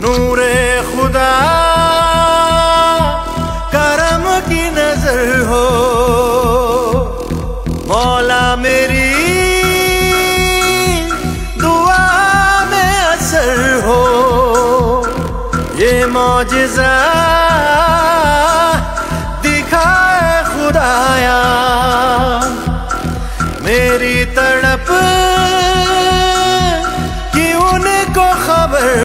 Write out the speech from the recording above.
नूरे खुदा करम की नजर हो, मौला मेरी दुआ में असर हो। ये मौजिज़ा दिखाए खुदाया